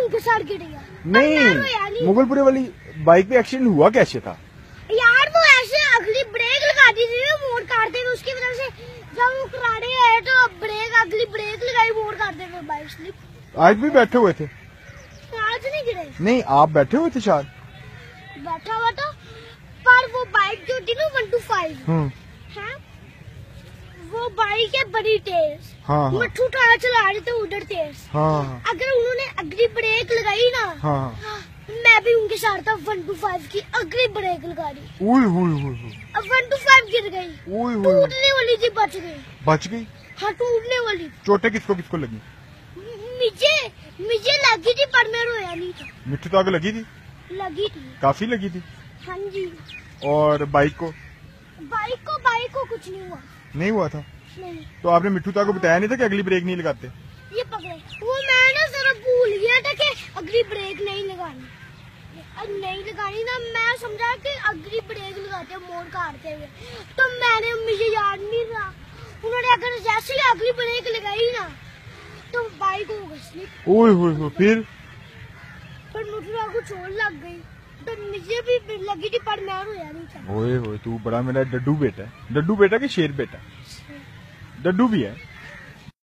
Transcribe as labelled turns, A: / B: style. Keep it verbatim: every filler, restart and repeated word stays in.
A: उनके साथ गिर गया।
B: नहीं, मुगलपुरे वाली बाइक पे एक्सीडेंट हुआ कैसे था
A: यार? वो ऐसे अगली ब्रेक लगा दी थी ना मोड़ काटते हुए, उसकी वजह से जब वो कराने आए तो ब्रेक अगली ब्रेक लगाई, मोड़ काटते हुए बाइक स्लिप।
B: आज भी बैठे हुए थे?
A: आज नहीं गिरे।
B: नहीं, आप बैठे हुए थे शायद।
A: बैठा हुआ था, पर वो बाइक जो थी ना वन टू फाइव है, वो बाइक है बड़ी तेज।
B: हाँ, हाँ।
A: मट्ठू टायर चला रहे थे उधर तेज।
B: हाँ,
A: अगर उन्होंने अगली ब्रेक लगाई ना,
B: हाँ,
A: मैं भी उनके साथ था, वन टू फाइव की अगली ब्रेक लगा दी।
B: ओए ओए ओए,
A: अब वन टू फाइव गिर गई, टूटने वाली थी, बच गई।
B: बच गई?
A: हाँ, टूटने वाली।
B: चोटें किसको किसको लगी?
A: मुझे मुझे लगी थी, पर मैं रोया नहीं था।
B: मिट्टू ताकू लगी थी?
A: लगी थी,
B: काफी लगी थी।
A: हाँ जी।
B: और बाइक को?
A: बाइक को बाइक को कुछ नहीं हुआ।
B: नहीं हुआ था?
A: नहीं।
B: तो आपने मिट्टू ताकू बताया नहीं था कि अगली ब्रेक नहीं लगाते?
A: ये पकड़े, वो मैं ना जरा भूल गया था कि अगली ब्रेक नहीं लगानी, नहीं लगानी ना, मैं समझा कि अगली ब्रेक लगाते हैं मोड़ काटते हुए, तो मैंने, मुझे याद नहीं था। उन्होंने अगर जैसे ही अगली ब्रेक लगाई ना, तो बाइक हो गई स्लिप।
B: ओए ओए, फिर
A: पर मुझे को चोट लग गई, तो मुझे भी लगी थी, पर मैं रोया नहीं था।
B: ओए ओए, तू बड़ा मेरा डड्डू बेटा है। डड्डू बेटा कि शेर बेटा? डड्डू भी है।